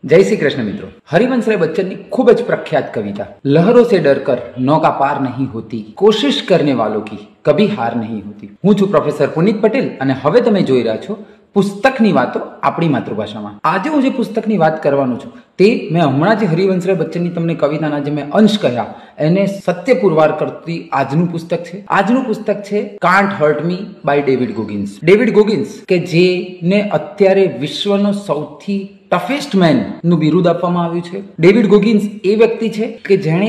जय श्री कृष्ण मित्रों। हरिवंश राय बच्चन की खूब ज प्रख्यात कविता लहरों से डरकर नौका पार नहीं होती, कोशिश करने वालों की कभी हार नहीं होती। हूँ छुं प्रोफेसर पुनीत पटेल અને હવે તમે જોઈ રહ્યા છો પુસ્તકની વાતો આપણી માતૃભાષામાં। આજે હું જે પુસ્તકની વાત કરવાનો છું તે મેં હમણાં જે હરિવંશ રાય બચ્ચનની તમને કવિતાના જે મેં અંશ કહ્યા એને સત્ય પુરવાર કરતી આજનું પુસ્તક છે। આજનું પુસ્તક છે can't hurt me by David Goggins. David Goggins કે જેને અત્યારે વિશ્વનો સૌથી टफेस्ट मैन નું બિરુદ આપવામાં આવ્યું છે। ડેવિડ ગોગિન્સ એ વ્યક્તિ છે કે જેણે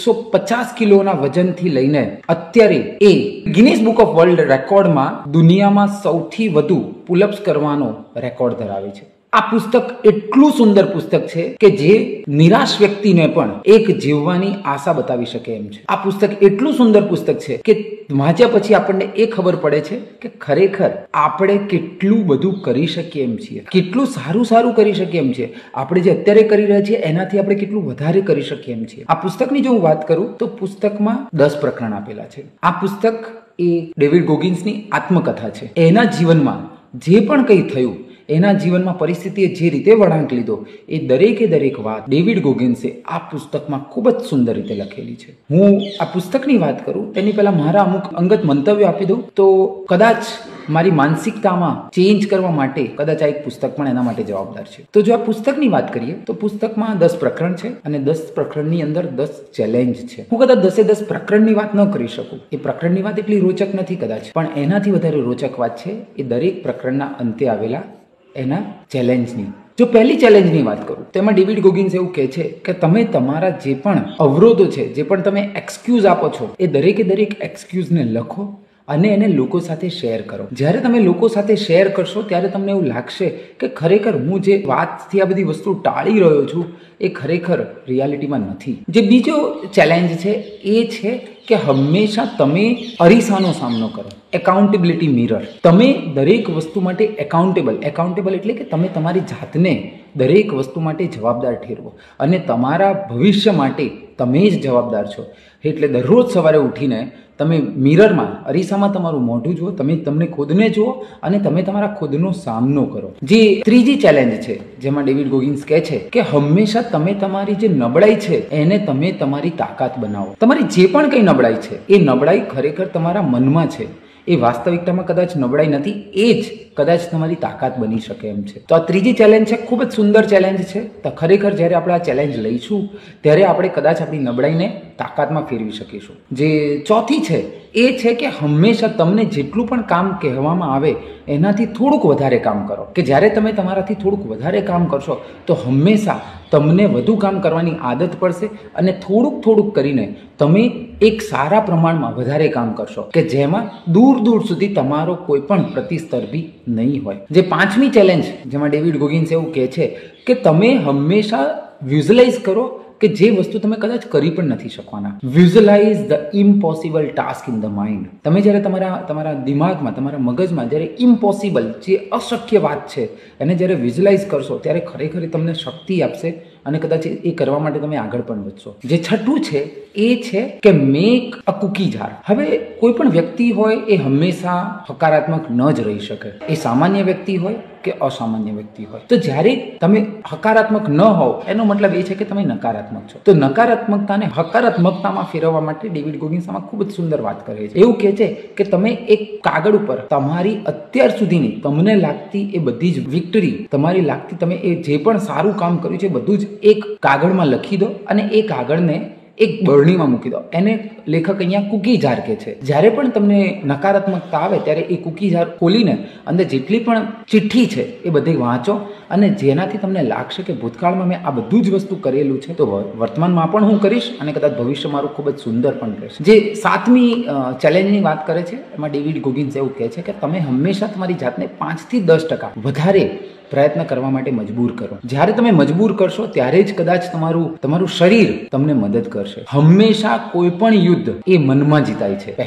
150 કિલોના વજનથી લઈને અત્યારે એ ગિનીસ બુક ઓફ વર્લ્ડ રેકોર્ડમાં દુનિયામાં સૌથી વધુ પુલઅપ્સ કરવાનો રેકોર્ડ ધરાવે છે। આ પુસ્તક એટલું સુંદર પુસ્તક છે કે જે નિરાશ વ્યક્તિને પણ એક જીવવાની આશા બતાવી શકે એમ છે। આ પુસ્તક એટલું સુંદર પુસ્તક છે કે વાંચ્યા પછી આપણને એ ખબર પડે છે કે ખરેખર આપણે કેટલું બધું કરી શકીએ એમ છીએ, કેટલું સારું કરી શકીએ એમ છીએ। આપણે જે અત્યારે કરી રહ્યા છીએ એનાથી આપણે કેટલું વધારે કરી શકીએ એમ છીએ। આ પુસ્તકની જો હું વાત કરું તો પુસ્તકમાં 10 પ્રકરણ આપેલા છે। આ પુસ્તક એ ડેવિડ ગોગિન્સની આત્મકથા છે। એના જીવનમાં જે પણ કંઈ થયું, એના જીવનમાં પરિસ્થિતિએ જે રીતે વળાંક લીધો એ દરેક વાત ડેવિડ ગોગિન્સે આ પુસ્તકમાં ખૂબ જ સુંદર રીતે લખેલી છે। હું આ પુસ્તકની વાત કરું તેની પહેલા મારા અમુક અંગત મંતવ્યો આપી દઉં તો કદાચ મારી માનસિકતામાં ચેન્જ કરવા માટે કદાચ આ એક પુસ્તક પણ એના માટે જવાબદાર છે। તો જો આ પુસ્તકની વાત કરીએ તો પુસ્તકમાં 10 પ્રકરણ છે અને 10 પ્રકરણની અંદર 10 ચેલેન્જ છે। હું કદાચ 10 પ્રકરણની વાત ન કરી શકું, એ પ્રકરણની વાત એટલી રોચક નથી કદાચ, પણ એનાથી વધારે રોચક વાત છે એ દરેક પ્રકરણના અંતે આવેલા એના ચેલેન્જની। જો પહેલી ચેલેન્જની વાત કરું તો એમાં ડેવિડ ગોગિન્સ એવું કહે છે કે તમે તમારા જે પણ અવરોધો છે, જે પણ તમે એક્સક્યુઝ આપો છો એ દરેક એક્સક્યુઝને લખો અને એને લોકો સાથે શેર કરો। જ્યારે તમે લોકો સાથે શેર કરશો ત્યારે તમને એવું લાગશે કે ખરેખર હું જે વાતથી આ બધી વસ્તુ ટાળી રહ્યો છું એ ખરેખર રિયાલિટીમાં નથી। જે બીજો ચેલેન્જ છે એ છે કે હંમેશા તમે અરીસાનો સામનો કરો, એકાઉન્ટેબિલિટી મિરર। તમે દરેક વસ્તુ માટે એકાઉન્ટેબલ એટલે કે તમે તમારી જાતને દરેક વસ્તુ માટે જવાબદાર ઠેરવો અને તમારા ભવિષ્ય માટે તમે જ જવાબદાર છો। એટલે દરરોજ સવારે ઉઠીને તમે મિરરમાં, અરીસામાં તમારું મોઢું જુઓ, તમે તમને ખુદને જુઓ અને તમે તમારા ખુદનો સામનો કરો। જે ત્રીજી ચેલેન્જ છે જેમાં ડેવિડ ગોગિન્સ કહે છે કે હંમેશા તમે તમારી જે નબળાઈ છે એને તમે તમારી તાકાત બનાવો। તમારી જે પણ કંઈ નબળાઈ છે એ નબળાઈ ખરેખર તમારા મનમાં છે, એ વાસ્તવિકતામાં કદાચ નબળાઈ નથી, એ જ કદાચ તમારી તાકાત બની શકે એમ છે। તો આ ત્રીજી ચેલેન્જ છે, ખૂબ જ સુંદર ચેલેન્જ છે। તો ખરેખર જ્યારે આપણે આ ચેલેન્જ લઈશું ત્યારે આપણે કદાચ આપણી નબળાઈને તાકાતમાં ફેરવી શકીશું। જે ચોથી છે એ છે કે હંમેશા તમને જેટલું પણ કામ કહેવામાં આવે એનાથી થોડુંક વધારે કામ કરો। કે જ્યારે તમે તમારાથી થોડુંક વધારે કામ કરશો તો હંમેશા તમને વધુ કામ કરવાની આદત પડશે અને થોડુંક કરીને તમે એક સારા પ્રમાણમાં વધારે કામ કરશો કે જેમાં દૂર સુધી તમારો કોઈ પણ પ્રતિસ્પર્ધી નહીં હોય। જે પાંચમી ચેલેન્જ જેમાં ડેવિડ ગોગિન્સ એવું કહે છે કે તમે હંમેશા વિઝ્યુઅલાઇઝ કરો કે જે વસ્તુ તમે કદાચ કરી પણ નથી શકવાના। Visualize the impossible task in the mind. તમે જ્યારે તમારા દિમાગમાં, તમારા મગજમાં જ્યારે ઇમ્પોસિબલ, જે અશક્ય વાત છે એને જ્યારે વિઝ્યુઅલાઇઝ કરશો ત્યારે ખરેખર તમને શક્તિ આપશે અને કદાચ એ કરવા માટે તમે આગળ પણ વધશો। જે છઠ્ઠું છે એ છે કે મેક અ કુકી જાર। હવે કોઈ પણ વ્યક્તિ હોય એ હંમેશા હકારાત્મક ન જ રહી શકે, એ સામાન્ય વ્યક્તિ હોય કે અસામાન્ય વ્યક્તિ હોય। તો જ્યારે તમે હકારાત્મક ન હોવ એનો મતલબ એ છે કે તમે નકારાત્મક છો। તો નકારાત્મકતાને હકારાત્મકતામાં ફેરવવા માટે ડેવિડ ગોગિન્સ આમાં ખૂબ જ સુંદર વાત કરે છે। એવું કહે છે કે તમે એક કાગળ ઉપર તમારી અત્યાર સુધીની તમને લાગતી એ બધી જ વિક્ટરી, તમારી લાગતી તમે એ જે પણ સારું કામ કર્યું છે બધું જ એક કાગળમાં લખી દો અને એ કાગળને એક બરણીમાં મૂકી દો। એને લેખક અહીંયા કુકી જાર કહે છે। જ્યારે પણ તમને નકારાત્મકતા આવે ત્યારે એ કુકી જાર ખોલીને અંદર જેટલી પણ ચિઠ્ઠી છે એ બધી વાંચો અને જેનાથી તમને લાગશે કે ભૂતકાળમાં મેં આ બધું જ વસ્તુ કરેલું છે તો વર્તમાનમાં પણ હું કરીશ અને કદાચ ભવિષ્ય મારું ખૂબ જ સુંદર પણ રહેશે। જે સાતમી ચેલેન્જની વાત કરે છે એમાં ડેવિડ ગોગિન્સ એવું કહે છે કે તમે હંમેશા તમારી જાતને 5 થી 10% વધારે પ્રયત્ન કરવા માટે મજબૂર કરો। જ્યારે તમે મજબૂર કરશો ત્યારે જ કદાચ તમારું શરીર તમને મદદ કરશે। હંમેશા કોઈ પણ યુદ્ધ એ મનમાં જીતાય છે પહેલા,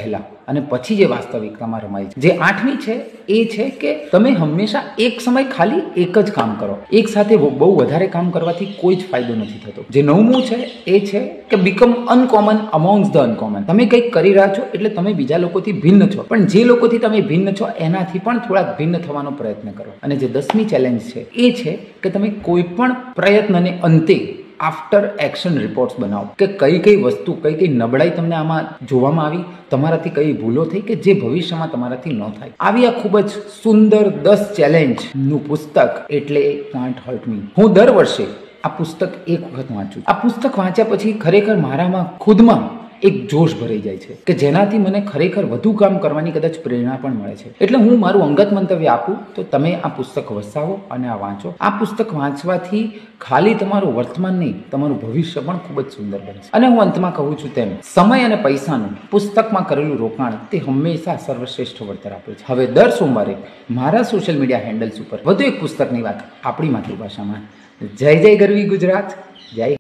અને પછી જે વાસ્તવિકતામાં રમાય છે. જે 8મી છે એ છે કે તમે હંમેશા એક સમય ખાલી એક જ કામ કરો. એક સાથે બહુ વધારે કામ કરવાથી કોઈ જ ફાયદો નથી થતો. જે 9મું છે એ છે કે become uncommon amongst the uncommon. તમે કંઈક કરી રહ્યા છો એટલે તમે બીજા લોકોથી ભિન્ન છો, પણ જે લોકોથી તમે ભિન્ન છો એનાથી પણ થોડાક ભિન્ન થવાનો પ્રયત્ન કરો. અને જે 10મી ચેલેન્જ છે એ છે કે તમે કોઈ પણ પ્રયત્નને અંતે આફ્ટર એક્શન રિપોર્ટ્સ બનાવો કે કઈ કઈ વસ્તુ, કઈ કઈ નબળાઈ તમને આમાં જોવામાં આવી, તમારાથી કઈ ભૂલો થઈ કે જે ભવિષ્યમાં તમારાથી ન થાય. આવી આ ખૂબ જ સુંદર 10 ચેલેન્જનું પુસ્તક એટલે કાન્ટ હર્ટ મી. હું દર વર્ષે આ પુસ્તક એક વખત વાંચું. આ પુસ્તક વાંચ્યા પછી ખરેખર મારામાં ખુદમાં એક જોશ ભરાઈ જાય છે કે જેનાથી મને ખરેખર વધુ કામ કરવાની કદાચ પ્રેરણા પણ મળે છે. એટલે હું મારું અંગત મંતવ્ય આપું તો તમે આ પુસ્તક વસાવો અને આ વાંચો. આ પુસ્તક વાંચવાથી ખાલી તમારું વર્તમાન નહીં, તમારું ભવિષ્ય પણ ખૂબ જ સુંદર બનશે. અને હું અંતમાં કહું છું તેમ સમય અને પૈસાનું પુસ્તકમાં કરેલું રોકાણ તે હંમેશા સર્વશ્રેષ્ઠ વળતર આપે છે. હવે દર સોમવારે મારા સોશિયલ મીડિયા હેન્ડલ્સ ઉપર વધુ એક પુસ્તકની વાત આપણી માતૃભાષામાં. જય જય ગરવી ગુજરાત. જય